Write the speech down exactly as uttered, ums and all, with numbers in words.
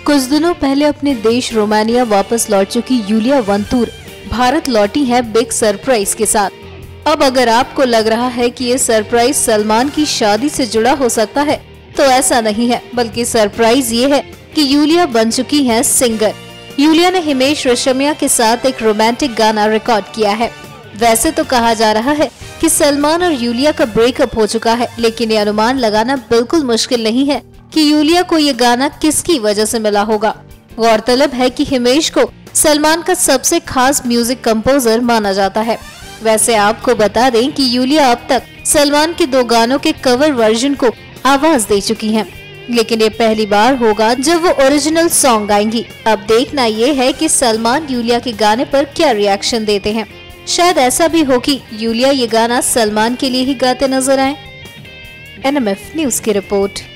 कुछ दिनों पहले अपने देश रोमानिया वापस लौट चुकी यूलिया वंतूर भारत लौटी है बिग सरप्राइज के साथ। अब अगर आपको लग रहा है कि ये सरप्राइज सलमान की शादी से जुड़ा हो सकता है, तो ऐसा नहीं है, बल्कि सरप्राइज ये है कि यूलिया बन चुकी हैं सिंगर। यूलिया ने हिमेश रेशमिया के साथ एक रोमांटिक गाना रिकॉर्ड किया है। वैसे तो कहा जा रहा है कि सलमान और यूलिया का ब्रेकअप हो चुका है, लेकिन ये अनुमान लगाना बिल्कुल मुश्किल नहीं है कि यूलिया को ये गाना किसकी वजह से मिला होगा। गौरतलब है कि हिमेश को सलमान का सबसे खास म्यूजिक कंपोजर माना जाता है। वैसे आपको बता दें कि यूलिया अब तक सलमान के दो गानों के कवर वर्जन को आवाज दे चुकी हैं, लेकिन ये पहली बार होगा जब वो ओरिजिनल सॉन्ग गाएंगी। अब देखना ये है कि सलमान यूलिया के गाने पर क्या रिएक्शन देते हैं। शायद ऐसा भी हो कि यूलिया ये गाना सलमान के लिए ही गाते नजर आए। एन एम एफ न्यूज की रिपोर्ट।